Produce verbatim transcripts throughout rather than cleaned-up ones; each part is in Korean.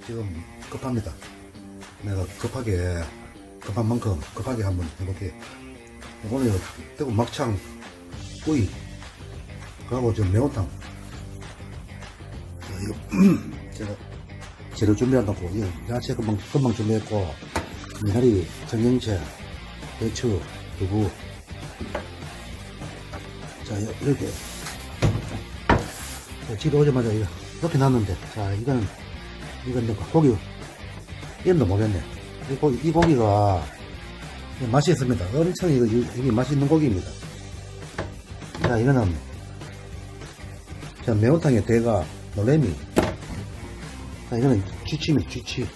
지금 급합니다. 내가 급하게 급한 만큼 급하게 한번 해볼게요. 오늘 대구 막창 구이 그리고 저 매운탕 이거 제가 재료 준비한다고 이거 야채 금방 금방 준비했고 미나리, 청경채, 배추, 두부 자 이렇게 집에 오자마자 이거 이렇게 놨는데 자 이거는 이건 고기 이름도 모르겠네. 이 고기 이 고기가 맛이 있습니다. 엄청 이거 이게 맛있는 고기입니다. 자 이거는 자 매운탕의 대가 놀래미. 자 이거는 쥐치입니다. 쥐치.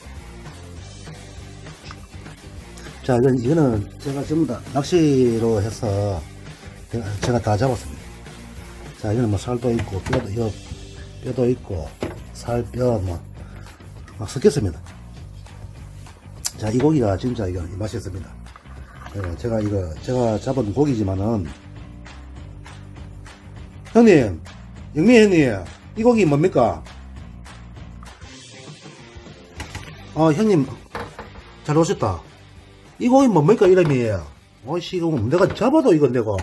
자 이건 이거는 제가 전부 다 낚시로 해서 제가 다 잡았습니다. 자 이거는 뭐 살도 있고 뼈도 여, 뼈도 있고 살 뼈 뭐 막 섞였습니다. 자 이 고기가 진짜 이거 맛있습니다. 네, 제가 이거 제가 잡은 고기지만은 형님 영미 형님 이 고기 뭡니까? 아 형님 잘 오셨다. 이 고기 뭡니까 이름이? 어이씨 이거 내가 잡아도 이건 내가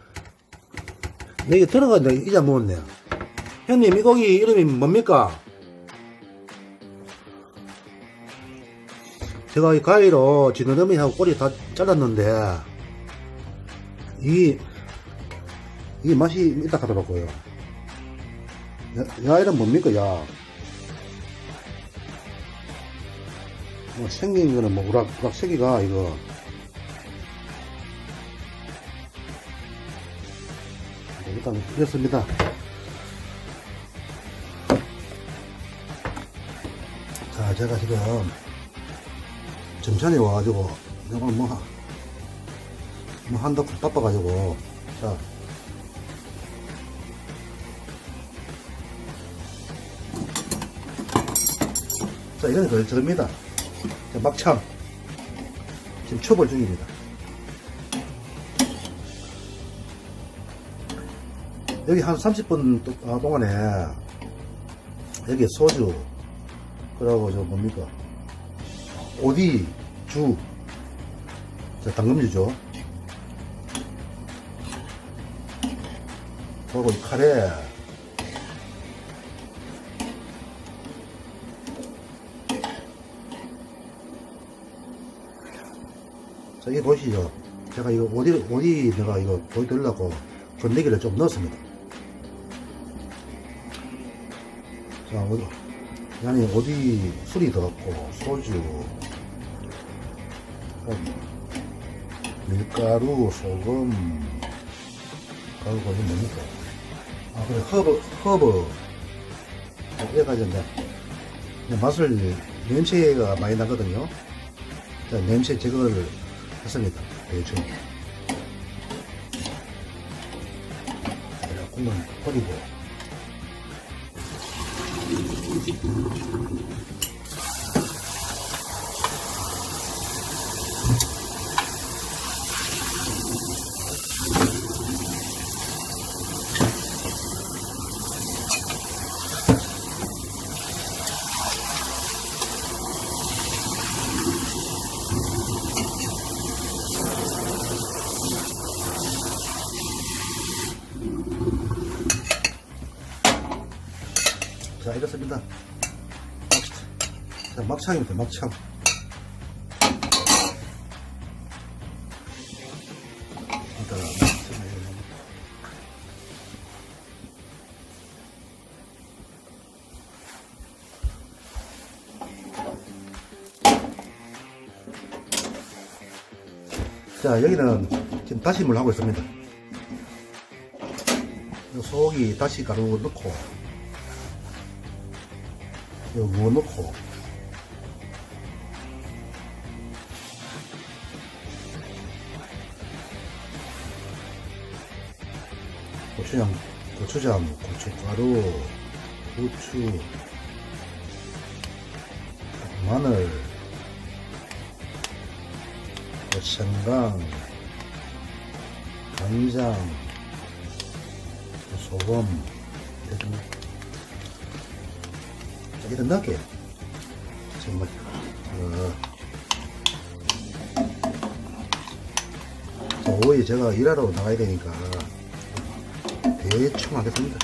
내게 들어가는데 잊어먹었네. 형님 이 고기 이름이 뭡니까? 제가 이 가위로 지느러미하고 꼬리 다 잘랐는데 이, 이 맛이 있다 하더라고요. 야, 야 이름 뭡니까 야? 뭐 생긴 거는 뭐 우락 우락 새기가 이거 일단 이렇습니다. 자 제가 지금 점찬에 와가지고 오늘 뭐, 뭐 한다고 바빠가지고 자 자 이거는 그 저입니다. 막창 지금 초벌 중입니다. 여기 한 삼십 분 동안에 여기 소주 그러고 저 뭡니까 오디 주 자 당금주죠. 그리고 이 카레 자 이거 보시죠. 제가 이거 오디 오디 내가 이거 보여드리려고 건더기를 좀 넣었습니다. 자 어디 안에 어디 술이 들었고 소주 밀가루 소금 그리고 이거 뭡니까 아 그래 허브 허브 이래가지고 이제 맛을 냄새가 많이 나거든요. 자 냄새 제거를 했습니다. 대충 국물 버리고 자 이렇습니다. 자 막창입니다. 막창 자 여기는 지금 다심을 하고 있습니다. 소고기 다시 가루 넣고 요 무 넣고 고추장, 고추장, 고춧가루, 후추, 마늘, 생강, 간장, 소금 이렇게 넣을게요. 정말. 어. 자, 오후에 제가 일하러 나가야 되니까 대충 하겠습니다.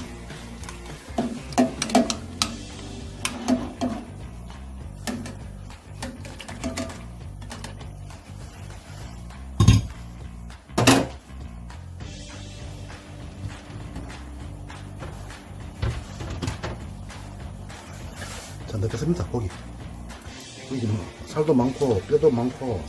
자, 넣겠습니다. 고기. 고기 뭐 살도 많고 뼈도 많고.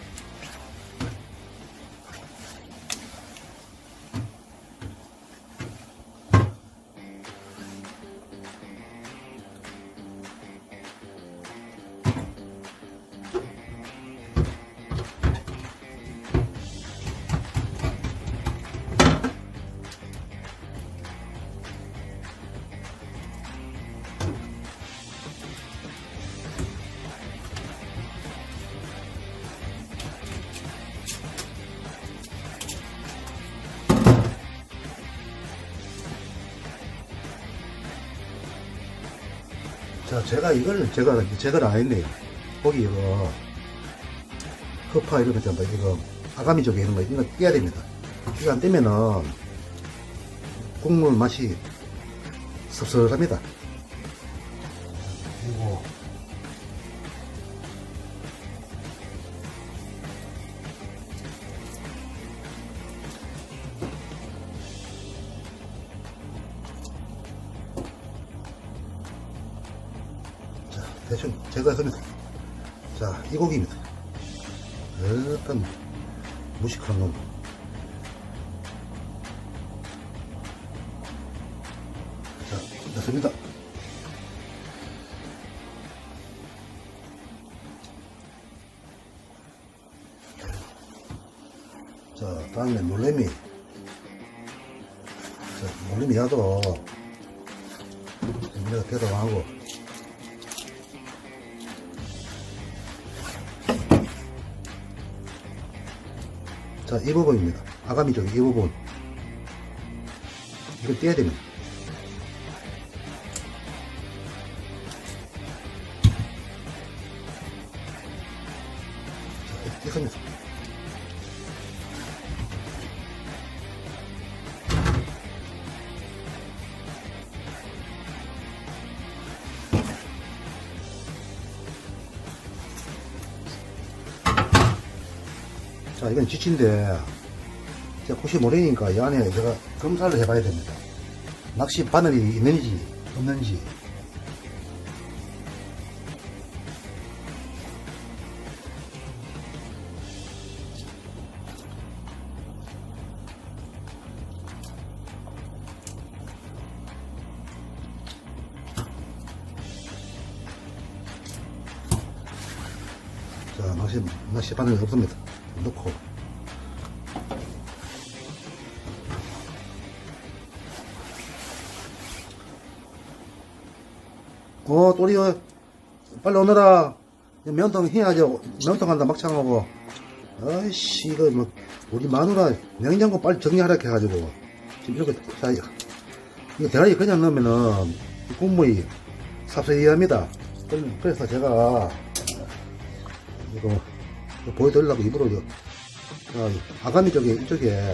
자, 제가 이걸 제가 제거를 안 했네요. 고기 이거 허파 이런 거 있잖아요. 이거 아가미 쪽에 있는 거 이거 떼야 됩니다. 이거 안 떼면은 국물 맛이 섭섭합니다. 그리고 대충 제거했습니다. 자, 이 고기입니다. 어떤 무식한 놈. 자, 됐습니다. 자, 다음에 물레미. 자, 물레미 야도 우리가 대동하고. 자, 이 부분입니다. 아가미 쪽이 이 부분. 이걸 떼야 됩니다. 자, 떼습니다. 자, 이건 지치인데 제가 혹시 모르니까 이 안에 제가 검사를 해봐야 됩니다. 낚시 바늘이 있는지 없는지. 자, 낚시, 낚시 바늘이 없습니다. 넣고. 어, 또리요. 빨리 오너라. 면통 해야죠. 면통 한다, 막창하고. 아이씨, 이거 뭐, 우리 마누라 냉장고 빨리 정리하라 해가지고. 지금 이렇게, 자, 이거 대가리 그냥 넣으면은 국물이 삽삽합니다. 그래서 제가 이거 보여드리려고 입으로 저, 아가미 쪽에 이쪽에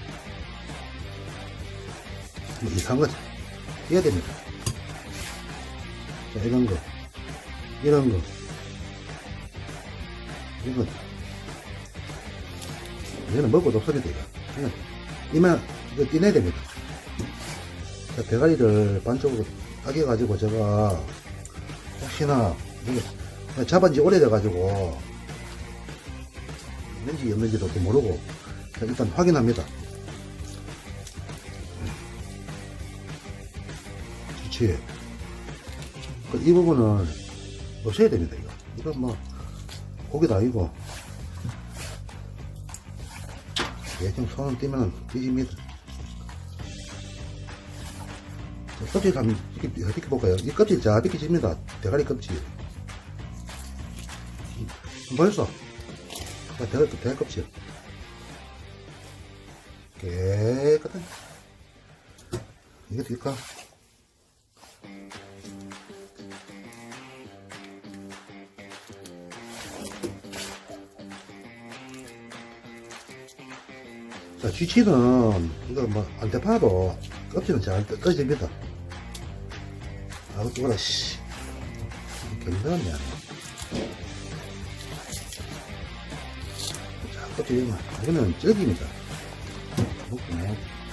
뭐 이상한 거 해야 됩니다. 자, 이런 거 이런 거 이건 얘는 먹어도 없습니다. 이거 그냥 이만 이거 떼내야 됩니다. 자, 대가리를 반쪽으로 따겨 가지고 제가 혹시나 이게 잡은지 오래돼 가지고 있는지 없는지도 모르고 일단 확인합니다. 그렇지. 이 부분은 없애야 됩니다. 이거 이거 뭐 고기도 아니고 대충 손을 떼면 뒤집니다. 껍질 한번 이렇게 볼까요? 이 껍질 잘 벗겨집니다. 대가리 껍질 벌써 대가리, 대가리 껍질 깨끗한 이게 될까? 자, 쥐치는 이거 뭐 안 대파도 껍질은 잘 떠집니다. 아, 그거라 씨. 괜찮네. 자, 껍질 이거는 쩍입니다. 먹네.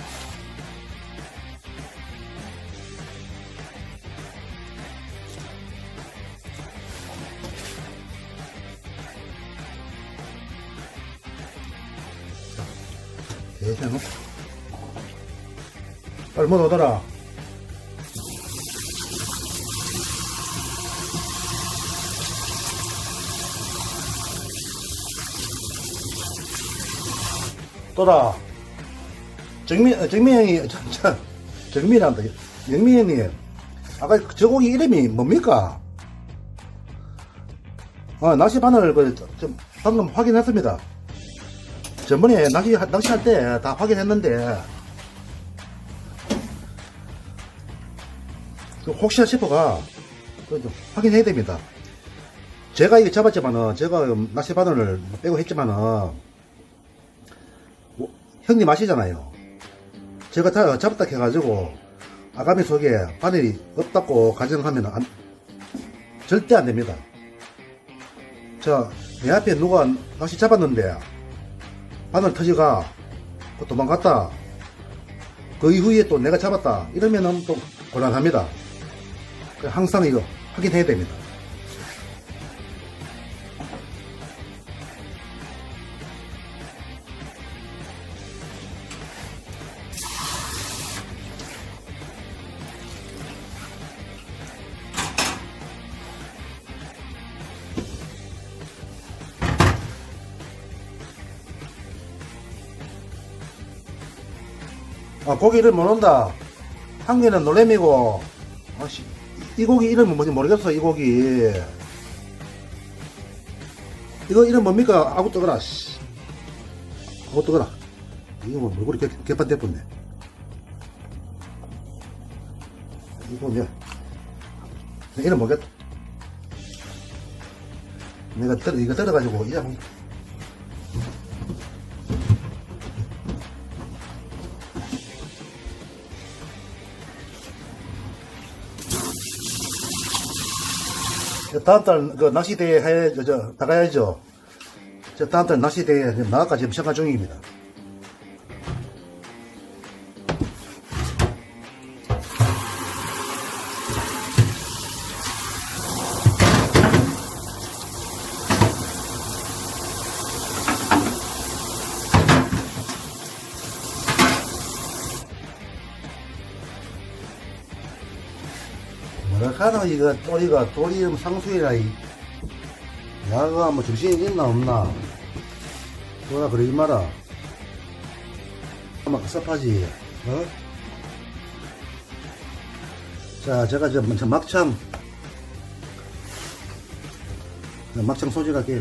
대세 놓고 빨리 못 오더라. 또라. 정민, 정민 형이, 저, 저, 정민한다. 영민 형님, 아까 저 고기 이름이 뭡니까? 아, 낚시 바늘, 그, 좀, 방금 확인했습니다. 전번에 낚시, 낚시할 때 다 확인했는데, 혹시나 싶어가, 그 좀 확인해야 됩니다. 제가 이게 잡았지만은, 제가 낚시 바늘을 빼고 했지만은, 뭐, 형님 아시잖아요. 제가 다 잡았다 해가지고, 아가미 속에 바늘이 없다고 가정하면 안, 절대 안 됩니다. 자, 내 앞에 누가 낚시 잡았는데, 바늘 터지가 도망갔다. 그 이후에 또 내가 잡았다. 이러면은 또 곤란합니다. 항상 이거 확인해야 됩니다. 아, 고기 이름 모른다. 한 개는 놀래미고, 아씨, 이 고기 이름은 뭔지 모르겠어, 이 고기. 이거 이름 뭡니까? 아구 뜨거라, 씨. 아구 뜨거라. 이거 뭐, 얼굴이 개, 개판 대뿐네. 이거 뭐야? 이름 모르겠다. 내가 떨어, 이거 떨어가지고, 이제 한번. 다음 달, 그, 낚시대회 해, 저, 저, 나가야죠. 저, 다음 달 낚시대회 나갈까 지금 생각 중입니다. 뭐라 카나 이거 또리가 또리 상수이라 이 야가 뭐 정신이 있나 없나 뭐라 그러지 마라. 아마 섭하지. 어? 자, 제가 저 먼저 막창 막창 소질할게요.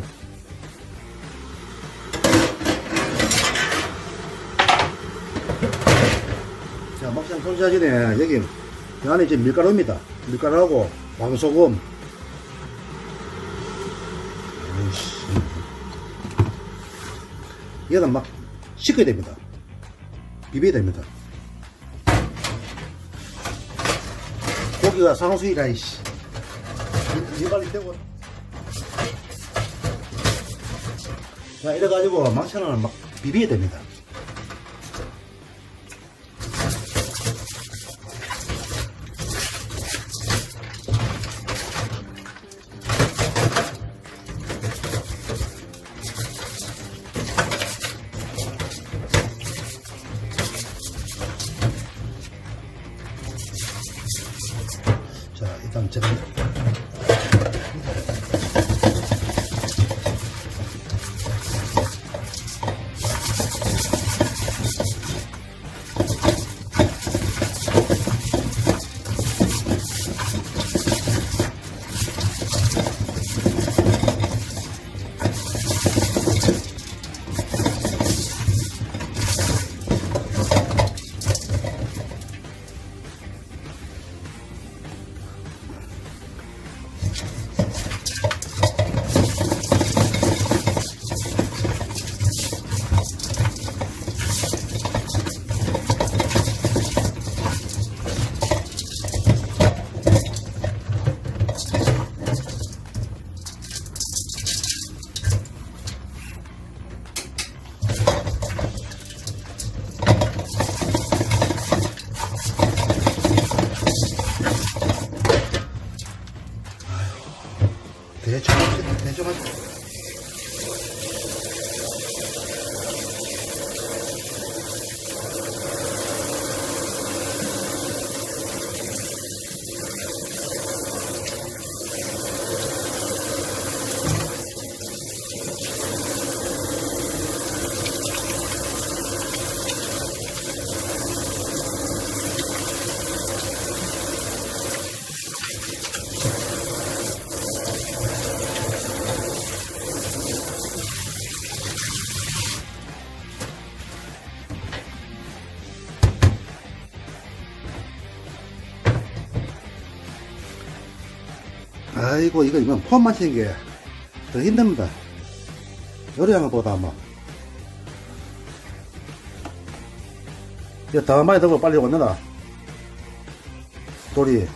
자, 막창 소질하지네. 여기 그 안에 이제 밀가루입니다. 밀가루하고 왕소금. 오이씨. 얘는 막 씻어야 됩니다. 비벼야 됩니다. 고기가 상수이라 이씨. 이 빨리 떼고. 자, 이래가지고 막창을 막 비벼야 됩니다. 자, 일단 제가 아이고, 이거, 이건 폼 맞히는 게 더 힘듭니다. 요리하는 것보다 뭐. 이거 더 많이 넣고 빨리 올려라. 돌이.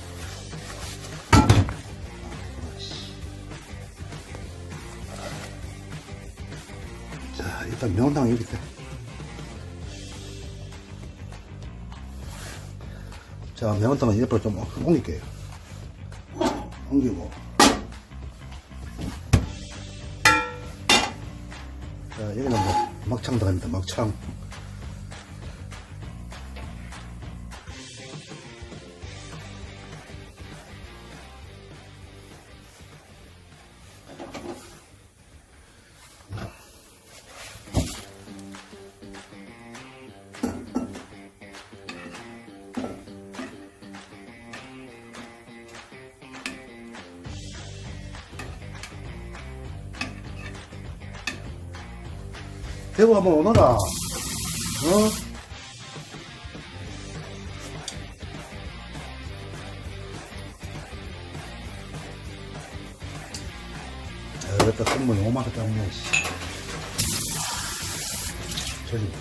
자, 일단 매운탕 여기 있다. 자, 매운탕은 옆으로 좀 옮길게요. 옮기고. 자, 여기는 뭐, 막창 들어갑니다. 막창. 대구 한번 오너라. 어? 아, 여기다 선물 요만큼 따오네, 씨. 저기.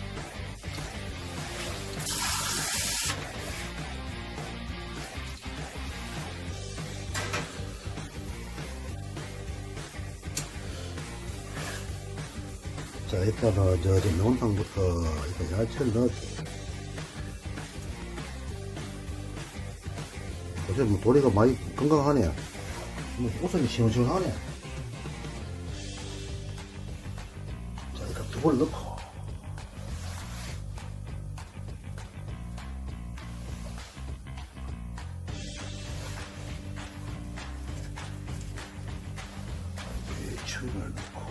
자, 일단은, 저, 저, 매운탕부터, 일단 야채를 넣을게요. 어차피 뭐, 도리가 많이 건강하네. 뭐, 옷은 시원시원하네. 자, 일단 두부를 넣고. 배추를 넣고.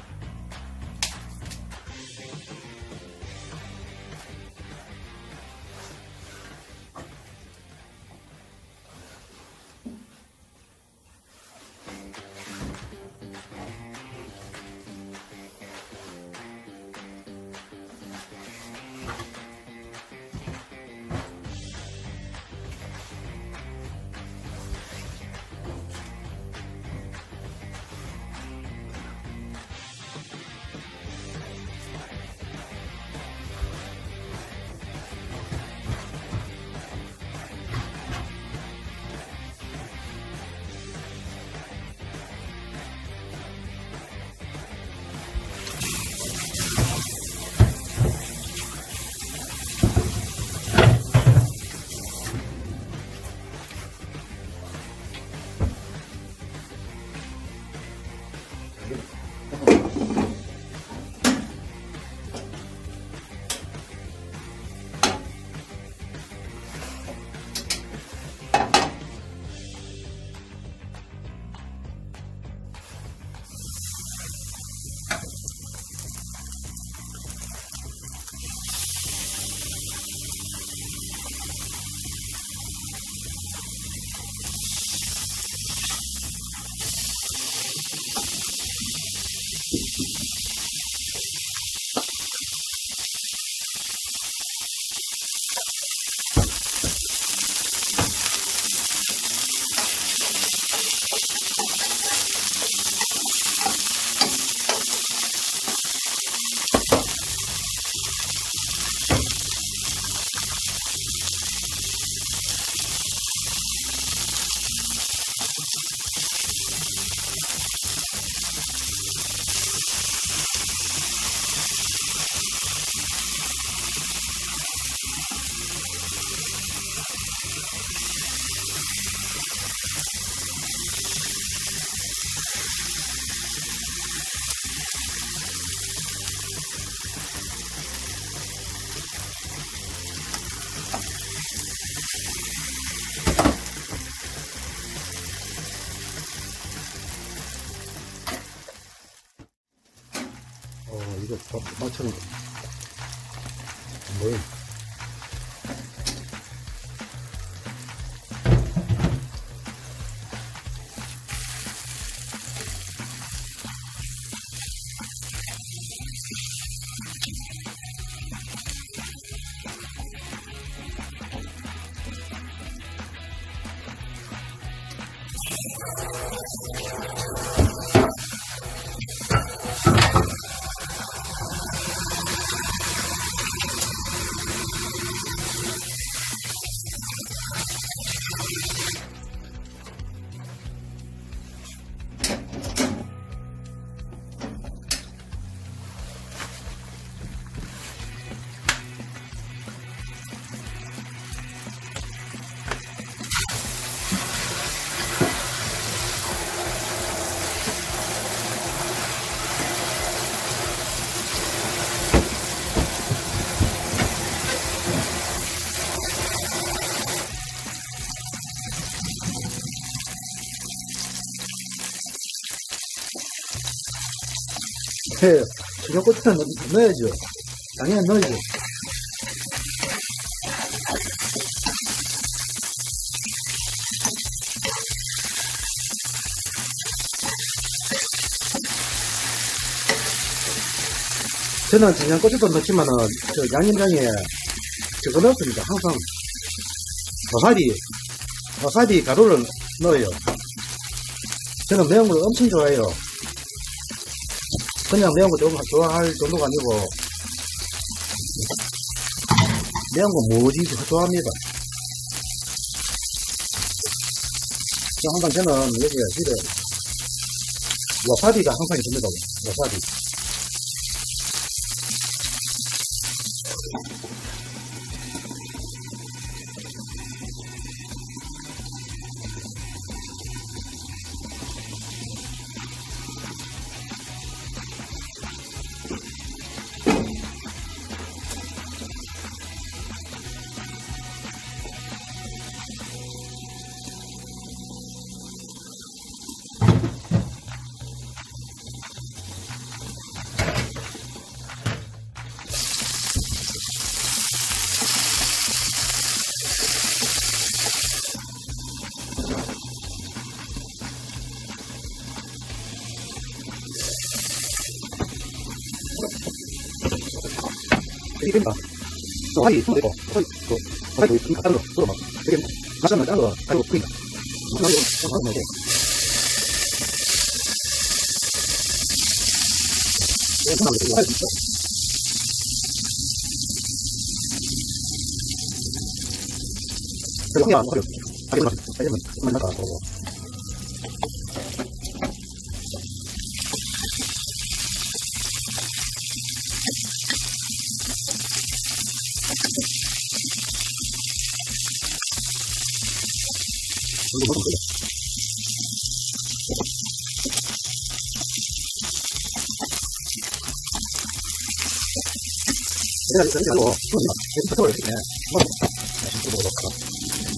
이거 막창 뭐야? 네, 청양고추는 넣어야죠. 당연히 넣어야죠. 저는 청양고추도 넣지만은, 저 양념장에 저거 넣습니다. 항상, 와사비, 와사비 가루를 넣어요. 저는 매운 걸 엄청 좋아해요. 그냥 매운 거 조금 좋아할 정도가 아니고, 매운 거 무지 좋아합니다. 항상 저는 여기에 집에 와사비가 항상 있습니다. 와사비. 이게 됩니다. 또 와사비 숨어 있고, 또 와사비 또 다른 거 썰어 막 이렇게 맛있는 다른 거 가지고 끓인다. 이거 이거 이거 이거 손 이거 할 수 있어. 그냥 안 버려. 아니 막 아니면 만 나가 고. 이거 먹으면 돼. 내가 이렇게 하고 손이 막 계속 터트려 이렇게 먹어. 이거 먹어.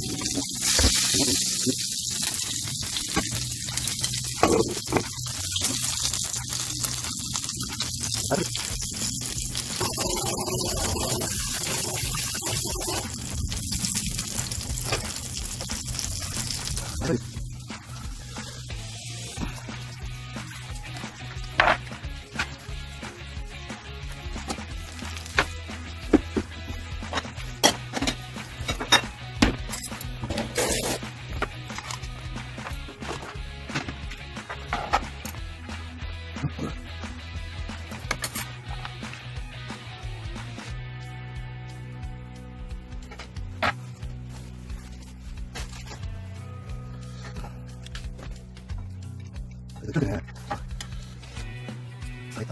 그래. 알겠다.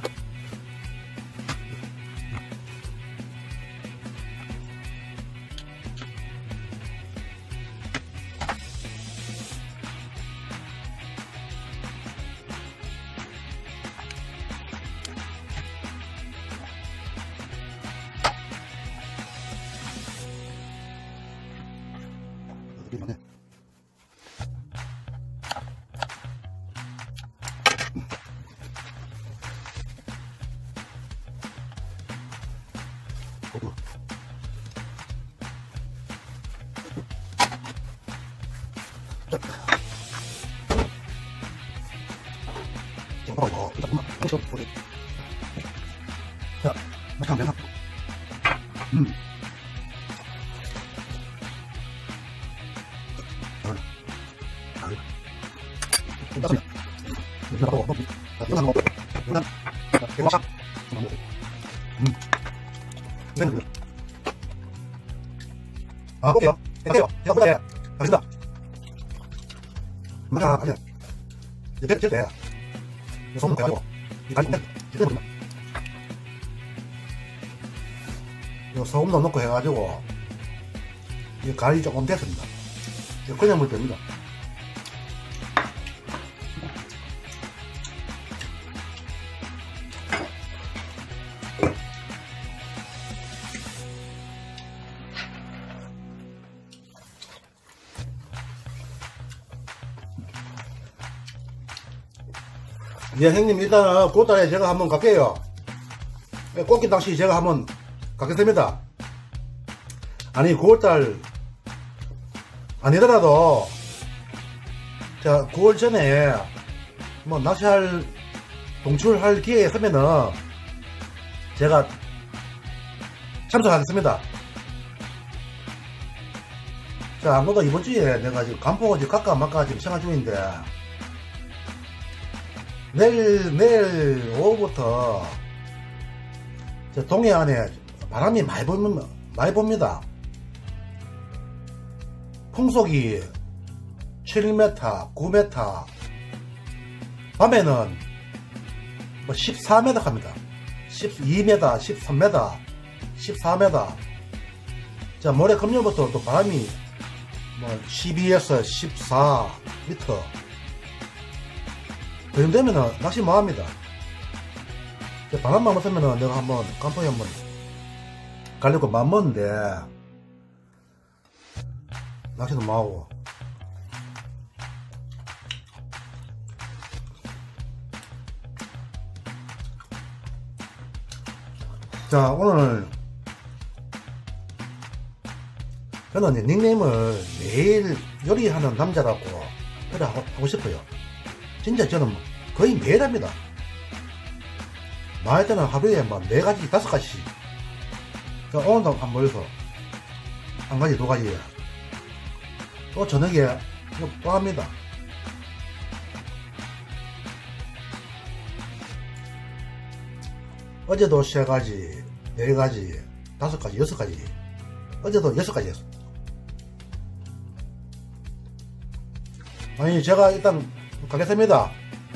이만해. 어, 잠깐만. 저, 우리. 자, 맛있게 한번 음. 아, 아, 좀 이거 먹어. 이거 먹어. 이거 대박. 음. 이거는 아, 볼게요. 볼게요. 제가 보자. 알겠습니다. 맞아, 아니야. 이제 될 때. 이거 손 놓고 해가지고. 이 가지 못 해. 이제 보지 마. 이거 소금도 넣고 해가지고. 이 간이 조금 됐습니다. 이거 그냥 물 됩니다. 예, 형님, 일단은 구월달에 제가 한번 갈게요. 꽃게 낚시 제가 한번 가겠습니다. 아니, 구월달 아니더라도, 자, 구월 전에 뭐 낚시할, 동출할 기회에 서면은 제가 참석하겠습니다. 자, 아무도 이번 주에 내가 지금 간포가 지금 갈까 말까 지금 생각 중인데, 내일, 내일 오후부터 동해안에 바람이 많이 봅니다. 많이 봅니다. 풍속이 칠 미터, 구 미터, 밤에는 뭐 십사 미터 갑니다. 십이 미터, 십삼 미터, 십사 미터. 자, 모레 금요일부터 또 바람이 뭐 십이에서 십사 미터. 그 정도 되면은 낚시 뭐합니다. 바람만 없으면은 내가 한번 깜포에 한번 가려고 맘먹는데 낚시도 뭐하고. 자, 오늘 저는 이제 닉네임을 매일 요리하는 남자라고 그래 하고 싶어요. 진짜 저는 거의 매일 합니다. 많을 때는 하루에 뭐 네 가지, 다섯 가지씩. 오늘도 한 모여서 한 가지, 두 가지. 또 저녁에 또 합니다. 어제도 세 가지, 네 가지, 다섯 가지, 여섯 가지. 어제도 여섯 가지 했어. 아니, 제가 일단 가겠습니다.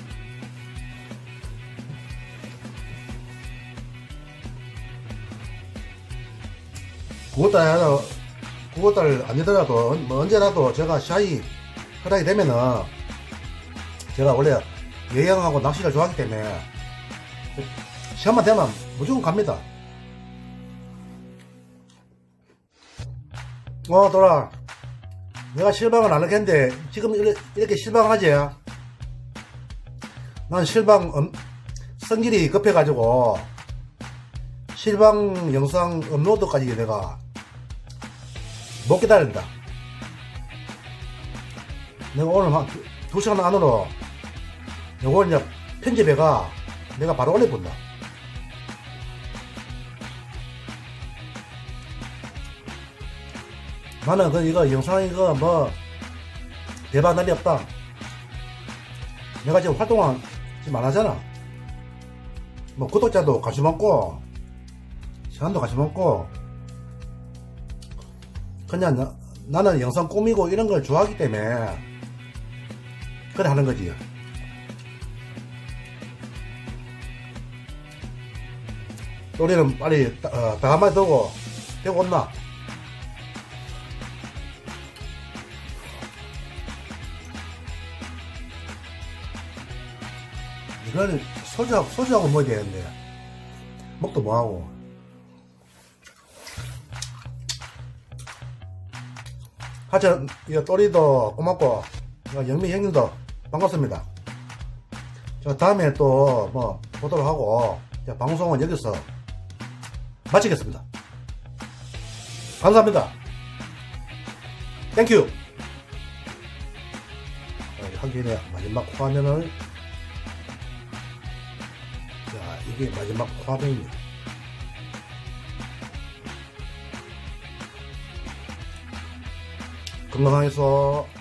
구월달, 구월달 아니더라도, 뭐 언제라도 제가 샤이 허락이 되면은, 제가 원래 여행하고 낚시를 좋아하기 때문에, 시간만 되면 무조건 갑니다. 어, 돌아. 내가 실망을 안 하겠는데, 지금 이렇게 실망하지? 난 실망, 음, 성질이 급해가지고, 실망 영상 업로드까지 내가 못 기다린다. 내가 오늘 한 두 시간 안으로 요거 이제 편집해가 내가 바로 올려본다. 나는 그 이거 영상 이거 뭐 대박 날이 없다. 내가 지금 활동을 지금 안 하잖아. 뭐 구독자도 같이 먹고 시간도 같이 먹고 그냥 나, 나는 영상 꾸미고 이런 걸 좋아하기 때문에 그래 하는 거지. 우리는 빨리 어, 다 한마디 두고 되고 온나. 이거는 소주하고, 소주하고 먹어야 되는데 먹도 뭐하고. 하여튼 이 또리도 고맙고 영미 형님도 반갑습니다. 자, 다음에 또 뭐 보도록 하고 자, 방송은 여기서 마치겠습니다. 감사합니다. 땡큐. 하기 전에 마지막 화면을, 자, 이게 마지막 화면입니다. 건강해서